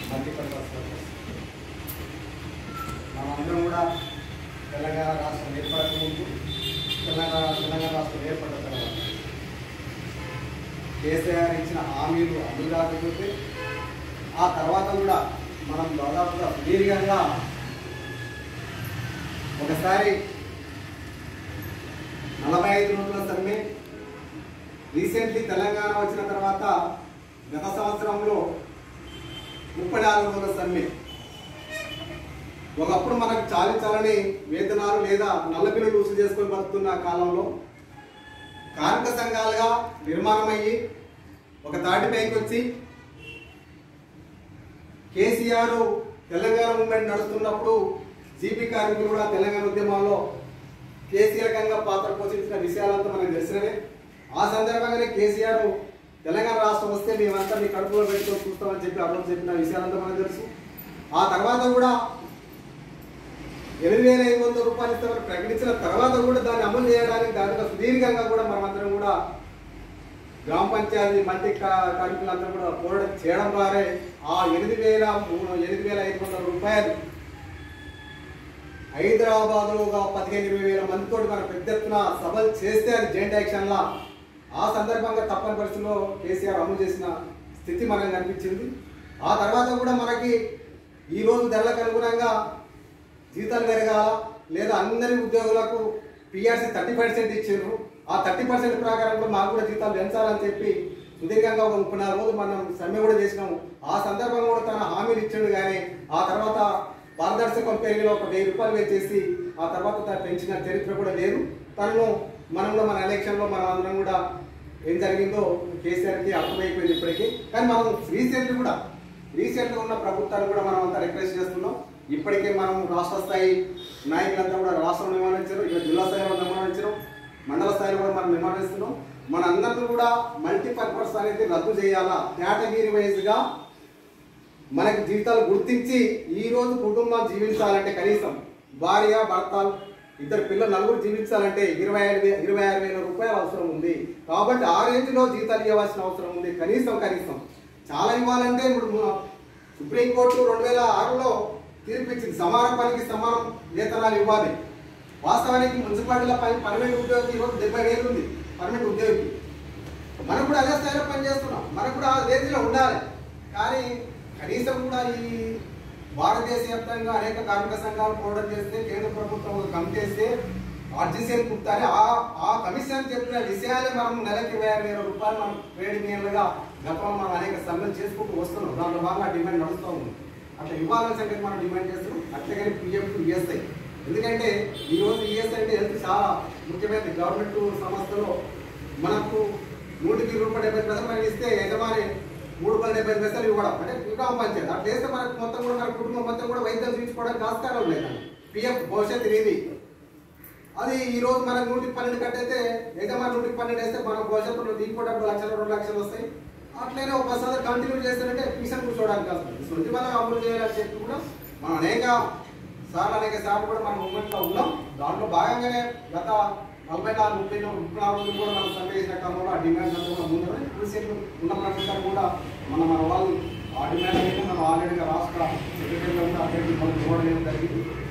Multipurpose మనమందరం కూడా తెలంగాణ రాష్ట్రం ఏర్పడకముందు తెలంగాణ రాష్ట్రం ఏర్పడిన తర్వాత కేసీఆర్ ఇచ్చిన హామీలు అమలు కాకపోతే ఆ తర్వాత కూడా మనం దాదాపుగా సుదీర్ఘంగా ఒకసారి 45 రోజుల సమ్మె, రీసెంట్లీ తెలంగాణ వచ్చిన తర్వాత గత సంవత్సరంలో 34 రోజుల సమ్మె. ఒకప్పుడు మనకు చాలని వేతనాలు లేదా నల్ల బిల్లులు వసూలు చేసుకొని బతుకుతున్న కాలంలో కార్మిక సంఘాలుగా నిర్మాణం అయ్యి ఒక తాటిపైకి వచ్చి కేసీఆర్ తెలంగాణ మూవ్మెంట్ నడుస్తున్నప్పుడు జీపీ కార్మికులు కూడా తెలంగాణ ఉద్యమాల్లో కేసీఆర్కంగా పాత్ర పోషించిన విషయాలంతా మనకు తెలిసినవే. ఆ సందర్భంగానే కేసీఆర్ తెలంగాణ రాష్ట్రం వస్తే మేమంతా మీ కడుపులో పెట్టుకొని చూస్తామని చెప్పి అప్పుడు చెప్పిన విషయాలంతా మనకు తెలుసు. ఆ తర్వాత కూడా 8,500 రూపాయలు ఇస్తామని ప్రకటించిన తర్వాత కూడా దాన్ని అమలు చేయడానికి దాంట్లో సుదీర్ఘంగా కూడా మనమందరం కూడా గ్రామ పంచాయతీ మల్టీ కార్మికులందరూ కూడా పోరాటం చేయడం ద్వారా ఆ 8,500 రూపాయలు హైదరాబాద్లో 15,000-20,000 మందితో మన పెద్ద ఎత్తున సభలు చేస్తే అది జాయింట్ యాక్షన్లా ఆ సందర్భంగా తప్పని పరిస్థితుల్లో కేసీఆర్ అమలు చేసిన స్థితి మనకు కనిపించింది. ఆ తర్వాత కూడా మనకి ఈరోజు ధరలకు అనుగుణంగా జీతాలు పెరగాల లేదా అందరి ఉద్యోగులకు పిఆర్సీ 30% ఇచ్చారు. ఆ 30% ప్రకారం కూడా మాకు కూడా జీతాలు పెంచాలని చెప్పి సుదీర్ఘంగా 34 రోజులు మనం సమ్మె కూడా చేసినాము. ఆ సందర్భంగా కూడా తన హామీలు ఇచ్చాడు. కానీ ఆ తర్వాత పారదర్శకం పెరిగిలో ఒక 1,000 రూపాయలు వేసేసి ఆ తర్వాత తను పెంచిన చరిత్ర కూడా లేదు. తనను మనం కూడా మన ఎలక్షన్లో మనం అందరం కూడా ఏం జరిగిందో కేసీఆర్కి అర్థమైపోయింది ఇప్పటికీ. కానీ మనం రీసెంట్గా ఉన్న ప్రభుత్వాన్ని కూడా మనం అంతా రిక్వెస్ట్ చేస్తున్నాం. ఇప్పటికే మనం రాష్ట్ర స్థాయి నాయకులంతా కూడా రాష్ట్రం నిర్మాణించారు, ఇక జిల్లా స్థాయిలో నిర్మాణించడం, మండల స్థాయిలో కూడా మనం నిర్మాణిస్తున్నాం. మన అందరినీ కూడా మల్టీపర్పస్ అనేది రద్దు చేయాలా, కేటగిరీ వైజ్గా మనకి జీవితాలు గుర్తించి ఈరోజు కుటుంబం జీవించాలంటే కనీసం భార్య భర్త 2 పిల్లలు 4 జీవించాలంటే 26,000 రూపాయలు అవసరం ఉంది. కాబట్టి ఆ రేంజ్లో జీతాలు ఇవ్వాల్సిన అవసరం ఉంది. కనీసం చాలా ఇవ్వాలంటే ఇప్పుడు సుప్రీంకోర్టు 2006లో తీర్పిచ్చింది, సమాన పనికి సమానం వేతనాలు ఇవ్వాలి. వాస్తవానికి మున్సిపాలిటీల పర్మనెంట్ ఉద్యోగి ఈరోజు 70,000 ఉంది పర్మనెంట్ ఉద్యోగి. మనం కూడా అదే స్థాయిలో పనిచేస్తున్నాం, మనకు కూడా ఆ రేంజ్లో ఉండాలి. కానీ కనీసం కూడా ఈ భారతదేశ వ్యాప్తంగా అనేక కార్మిక సంఘాలు పోరాటం చేస్తే కేంద్ర ప్రభుత్వం ఒక కమిటీ చేస్తే ఆర్జీసీఎల్ కుట్టాలి. ఆ కమిషన్ చెప్పిన విషయాలే మనం నెలకి 26,000 రూపాయలు మనం ట్రేడ్ యూనియన్లుగా గతంలో మనం అనేక సమ్మెలు చేసుకుంటూ వస్తున్నాం. దాంట్లో భాగంగా డిమాండ్ నడుస్తూ ఉంది. అట్లా ఇవ్వాలని సంగతి మనం డిమాండ్ చేస్తున్నాం. అట్లగానే పిఎఫ్ ఈఎస్ఐ, ఎందుకంటే ఈరోజు ఈఎస్ఐ అంటే హెల్త్ చాలా ముఖ్యమైనది. గవర్నమెంట్ సంస్థలో మనకు 100కి ₹70 మనం ఇస్తే యజమాని ₹3.70 ఇవ్వడం అంటే గ్రామ పంచాయతీ అట్లా చేస్తే మనకు మొత్తం కూడా మన కుటుంబం మొత్తం కూడా వైద్యం చూపించుకోవడానికి ఆస్కారం లేదు. పిఎఫ్ భవిష్యత్తు ఇది. అది ఈరోజు మనకు 112 కట్టయితే యజమాని 112 వేస్తే మన భవిష్యత్తులో దీనిపోవడానికి 1 లక్షలు 2 లక్షలు వస్తాయి. అట్లనే ఒక 10 కంటిన్యూ చేస్తారంటే మిషన్ కూర్చోవడానికి వస్తుంది. సొంత వల్ల అమలు చేయాలని చెప్పి కూడా మనం అనేక సార్లు కూడా మనం మూమెంట్లో ఉన్నాం. దాంట్లో భాగంగానే గత 44-34 రోజులు కూడా మనం సర్వే చేసిన క్రమంలో ఆ డిమాండ్స్ అంతా కూడా ముందు రీసెంట్ ఉన్న ప్రకారం కూడా మన వాళ్ళు ఆ డిమాండ్ అయితే మనం ఆల్రెడీగా రాష్ట్ర సెక్రటరీగా కూడా అభ్యర్థి మనం చూడడం జరిగింది.